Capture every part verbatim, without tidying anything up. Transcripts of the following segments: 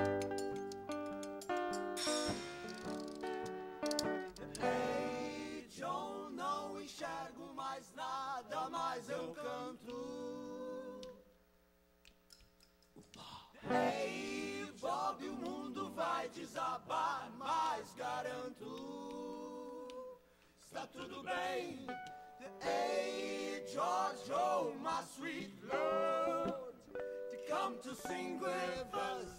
Mas eu canto. Hey, Bob, o mundo vai desabar, mas garanto, está tudo bem. Hey, George, oh, my sweet Lord, to come to sing with us.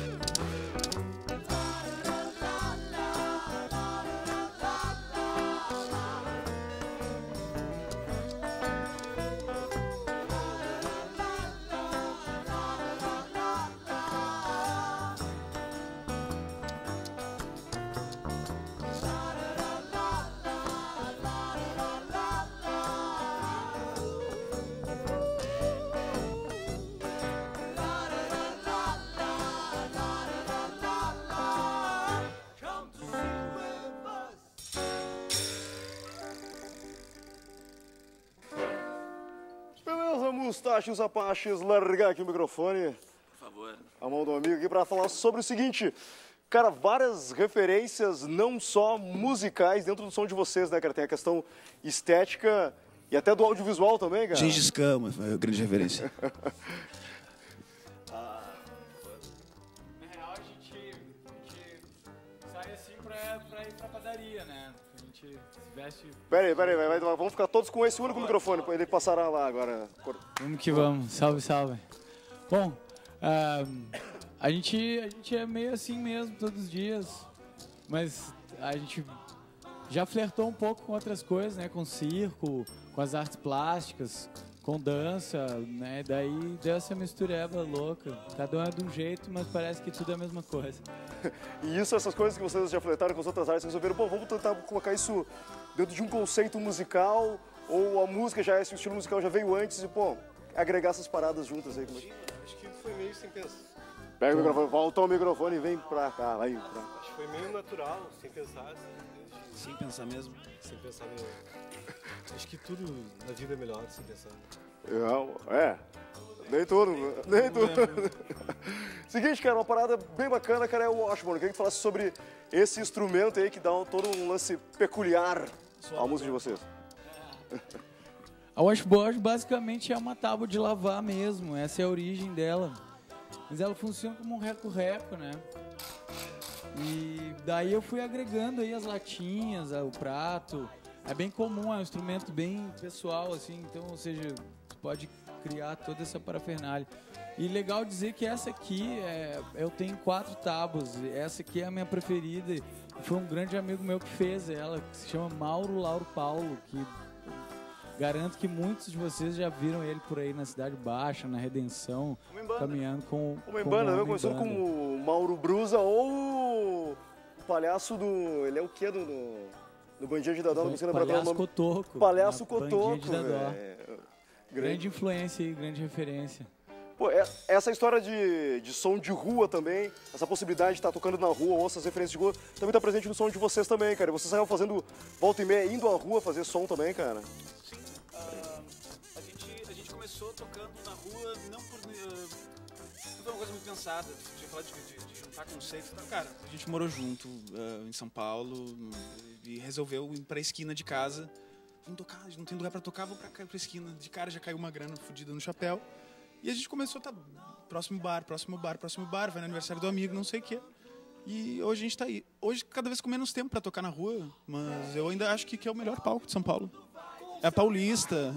Mustachos Apaches, largar aqui o microfone. Por favor. A mão do amigo aqui para falar sobre o seguinte. Cara, várias referências, não só musicais, dentro do som de vocês, né, cara? Tem a questão estética e até do audiovisual também, cara. Gengis Khan, foi a grande referência. ah, na real, a gente, a gente sai assim pra, pra ir pra padaria, né? A gente se veste... Pera aí, pera aí, vai, vai, vamos ficar todos com esse único microfone, ele passará lá agora. Vamos que vamos, salve, salve. Bom, uh, a, gente, a gente é meio assim mesmo todos os dias, mas a gente já flertou um pouco com outras coisas, né? Com circo, com as artes plásticas, com dança, né? Daí deu essa mistureba louca. Cada um é de um jeito, mas parece que tudo é a mesma coisa. E isso, essas coisas que vocês já flertaram com as outras artes, resolveram, pô, vamos tentar colocar isso dentro de um conceito musical, ou a música já, esse estilo musical já veio antes e, pô, agregar essas paradas juntas aí. Como é que... Acho que foi meio sem pensar. Pega o microfone, volta o microfone e vem pra cá, vai pra... Acho que foi meio natural, sem pensar. Assim, sem pensar mesmo? Sem pensar mesmo. Acho que tudo na vida é melhor sem pensar. Não, é, nem tudo, nem tudo. Seguinte, cara, uma parada bem bacana, cara, é o Washburn. Eu queria que falasse sobre esse instrumento aí que dá um, todo um lance peculiar à música de vocês. A washboard basicamente é uma tábua de lavar mesmo, essa é a origem dela. Mas ela funciona como um reco-reco, né? E daí eu fui agregando aí as latinhas, o prato. É bem comum, é um instrumento bem pessoal, assim, então, ou seja, você pode criar toda essa parafernália. E legal dizer que essa aqui, é, eu tenho quatro tábuas, essa aqui é a minha preferida. E foi um grande amigo meu que fez ela, que se chama Mauro Lauro Paulo, que garanto que muitos de vocês já viram ele por aí na Cidade Baixa, na Redenção, caminhando com Uma banda, né? Começou como o Mauro Brusa ou o palhaço do... Ele é o quê do... do... No Bandinha de Dadó, não consigo lembrar Palhaço o nome. Cotoco. Palhaço Cotoco, de Dadó. Grande... grande influência e grande referência. Pô, é, essa história de, de som de rua também, essa possibilidade de estar tocando na rua, ou essas referências de rua, também está presente no som de vocês também, cara. Vocês saíram fazendo volta e meia, indo à rua fazer som também, cara? Sim. Uh, a, gente, a gente começou tocando na rua, não por... Uh, não foi uma coisa muito pensada. A gente ia falar de, de, de juntar conceitos. Então, cara, a gente morou junto uh, em São Paulo e resolveu ir pra esquina de casa. Vamos tocar, não tem lugar pra tocar, vamos pra, pra esquina. De cara já caiu uma grana fodida no chapéu. E a gente começou a tá próximo bar, próximo bar, próximo bar, vai no aniversário do amigo, não sei o quê. E hoje a gente tá aí. Hoje, cada vez com menos tempo pra tocar na rua, mas eu ainda acho que, que é o melhor palco de São Paulo. É a Paulista.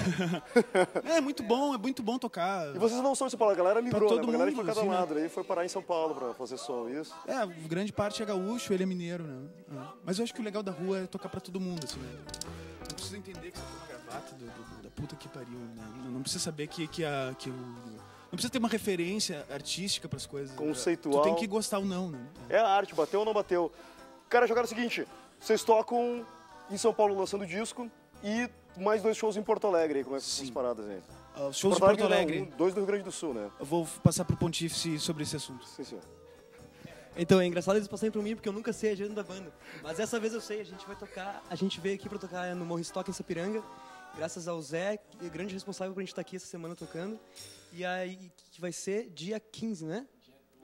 É muito bom, é muito bom tocar. E vocês não são de São Paulo, a galera migrou, todo né? A galera de mundo, cada assim, lado, né? aí foi parar em São Paulo pra fazer som, isso? É, grande parte é gaúcho, ele é mineiro, né? Mas eu acho que o legal da rua é tocar pra todo mundo, assim, né? Não precisa entender que você tem uma gravata do, do, da puta que pariu, né? Não precisa saber que, que, a, que o... Não precisa ter uma referência artística pras coisas. Conceitual. Tu tem que gostar ou não, né? É a arte, bateu ou não bateu. Cara, jogaram o seguinte, vocês tocam em São Paulo lançando disco e mais dois shows em Porto Alegre, como é que são essas paradas aí? Uh, shows em Porto Alegre. Não, um, dois do Rio Grande do Sul, né? Eu vou passar pro Pontífice sobre esse assunto. Sim, senhor. Então, é engraçado eles passarem por mim, porque eu nunca sei a agenda da banda. Mas dessa vez eu sei, a gente vai tocar, a gente veio aqui pra tocar no Morro Stock, em Sapiranga, graças ao Zé, que é grande responsável pra gente estar aqui essa semana tocando. E aí, que vai ser dia quinze, né?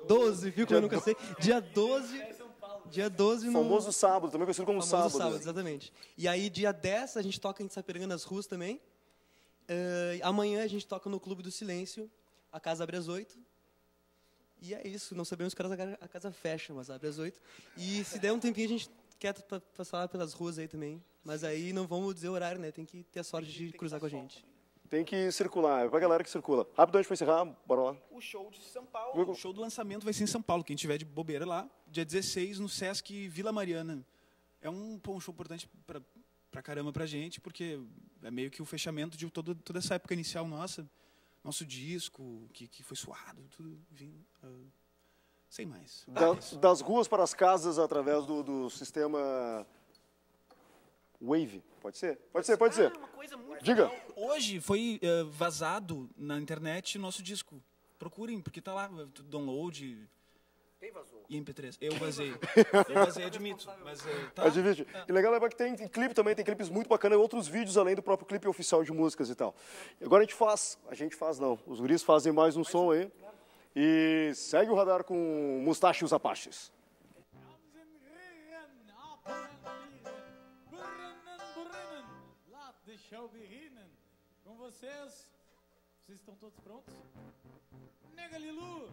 doze, viu como eu nunca sei? Dia doze. Dia doze no... Famoso sábado, também conhecido como Famoso sábado. sábado, exatamente. E aí, dia dez, a gente toca em Sapiranga nas ruas também. Uh, amanhã a gente toca no Clube do Silêncio. A casa abre às oito. E é isso. Não sabemos que horas a casa fecha, mas abre às oito. E se der um tempinho, a gente quer passar pelas ruas aí também. Mas aí não vamos dizer o horário, né? Tem que ter a sorte de cruzar com a gente. Tem que circular, é pra galera que circula. Rapidamente pra encerrar, bora lá. O show de São Paulo. O show do lançamento vai ser em São Paulo. Quem tiver de bobeira lá, dia dezesseis, no Sesc Vila Mariana. É um, pô, um show importante pra, pra caramba pra gente, porque é meio que o fechamento de todo, toda essa época inicial nossa. Nosso disco, que, que foi suado, tudo, enfim. Uh, sem mais. Da, das ruas para as casas através do, do sistema Wave. Pode ser? Pode ser, pode ser. Ah, uma coisa muito Diga. legal. Hoje foi uh, vazado na internet nosso disco. Procurem, porque tá lá, download. Quem vazou? E M P três. Eu vazei. Eu vazei, admito. Mas uh, tá. Admite. E legal é que tem, tem clipe também, tem clipes muito bacanas, outros vídeos além do próprio clipe oficial de músicas e tal. E agora a gente faz, a gente faz não, os guris fazem mais um som aí. E segue o radar com Mustache e os Apaches. Com vocês, vocês estão todos prontos? Nega Lilu!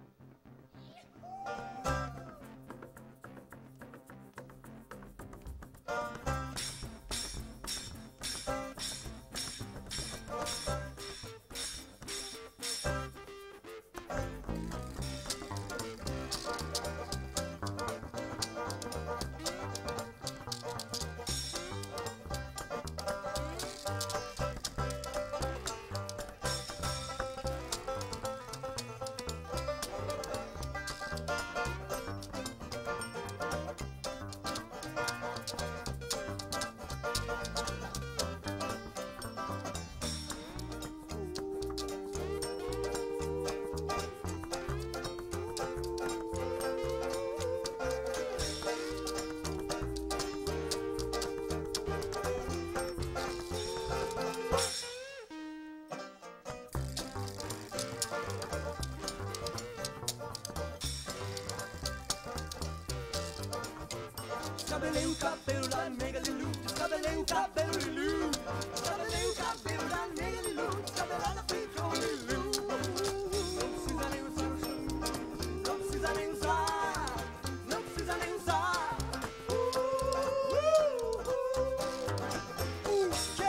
Descabelei o cabelo da nega Lilu, descabelei o cabelo Lilu, descabelei o cabelo da nega Lilu, descabelada ficou Lilu. Não precisa nem usar, não precisa nem usar, não precisa nem usar. Uh, uh, uh, uh, que?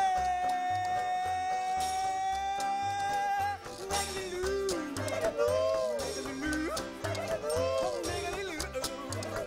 Nega Lilu, nega Lilu, nega Lilu, oh nega Lilu, nega Lilu.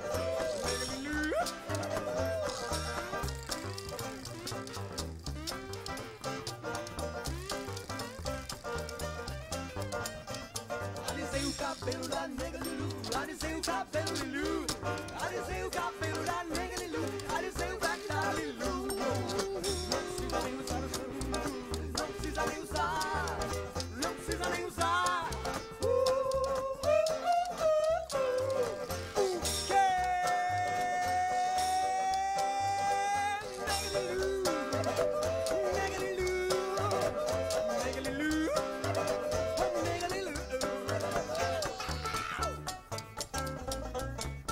Alisei o cabelo da nega Lilu, alisei o cabelo Lilu, alisei o cabelo da nega Lilu, alisei o cabelo da Lilu. Não precisa nem usar o shampoo, não precisa nem usar, não precisa nem usar. Uh, uh, uh, uh, uh. O quê? Nega Lilu, nega Lilu, nega Lilu, oh nega Lilu.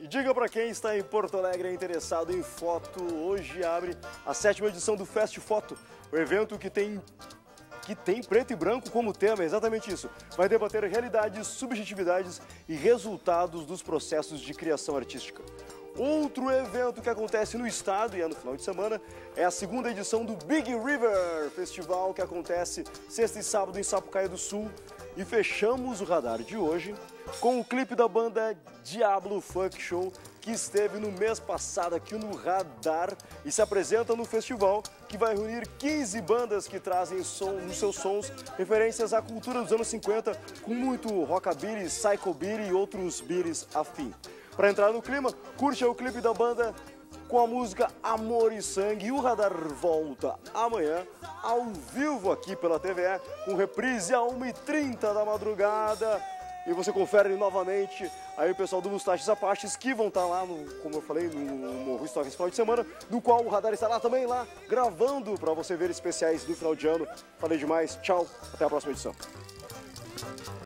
diga para quem está em Porto Alegre interessado em foto, hoje abre a sétima edição do Fest Foto, o evento que tem, que tem preto e branco como tema, é exatamente isso. Vai debater realidades, subjetividades e resultados dos processos de criação artística. Outro evento que acontece no estado e é no final de semana é a segunda edição do Big River Festival, que acontece sexta e sábado em Sapucaia do Sul. E fechamos o radar de hoje com o clipe da banda Diablo Funk Show, que esteve no mês passado aqui no Radar e se apresenta no festival, que vai reunir quinze bandas que trazem som, nos seus sons referências à cultura dos anos cinquenta, com muito rockabilly, psychobilly e outros billies afim. Para entrar no clima, curte o clipe da banda com a música Amor e Sangue. E o Radar volta amanhã, ao vivo aqui pela T V E, com reprise a uma e trinta da madrugada. E você confere novamente aí o pessoal do Mustaches Apaches, que vão estar lá, no, como eu falei, no Morro Stock esse final de semana, no qual o Radar estará também lá, gravando para você ver especiais do final de ano. Falei demais, tchau, até a próxima edição.